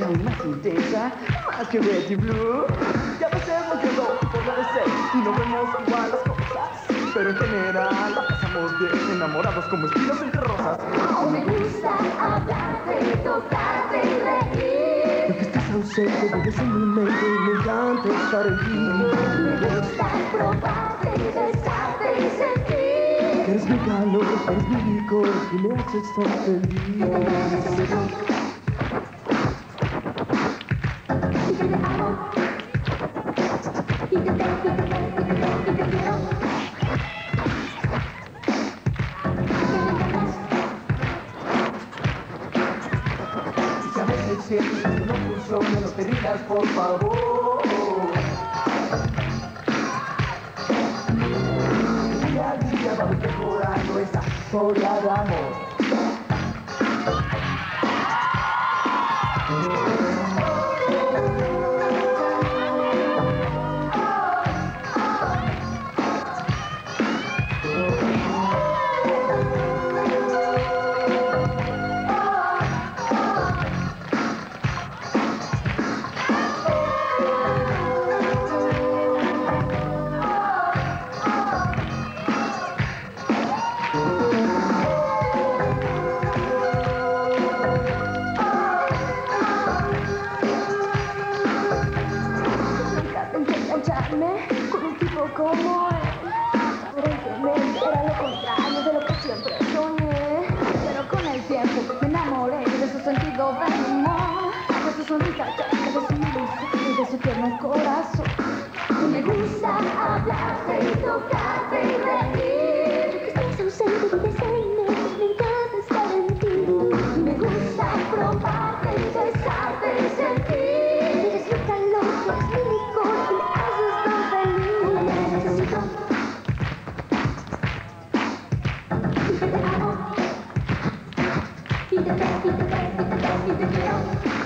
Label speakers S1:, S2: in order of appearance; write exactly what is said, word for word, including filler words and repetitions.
S1: aún más intensa, más que Red y Blue. Y a veces no entiendo tu forma de ser y no vemos igual las cosas, pero en general la pasamos bien, enamorados como espinos entre rosas.
S2: Oh, me gusta hablarte, tocarte y reír.
S1: Porque estás ausente, vives en mi mente y me encanta estar en ti.
S2: Me gusta probarte, besarte y sentir.
S1: Eres mi calor, eres mi licor y me haces tan feliz.
S2: Necesito y que te amo y te tengo, y te tengo, y te tengo, y te quiero.
S1: Si a veces sientes que no funciona, no te rías, por favor. Día a día vamos mejorando esa sola de amor.
S2: Con un tipo como él, aparentemente era lo contrario de lo que siempre soñé. Pero con el tiempo me enamoré de su sentido del humor, de su sonrisa cerca, de su ilusión y de su tierno corazón. Y me gusta hablarte y tocarte y reír. Porque estás ausente, vives en mí, me encanta estar en ti. Y me gusta probarte y besarte y sentir. Eres mi calor, eres mi licor y me haces tan feliz. Necesito y que te amo y te tengo, y te tengo, y te tengo, y te quiero.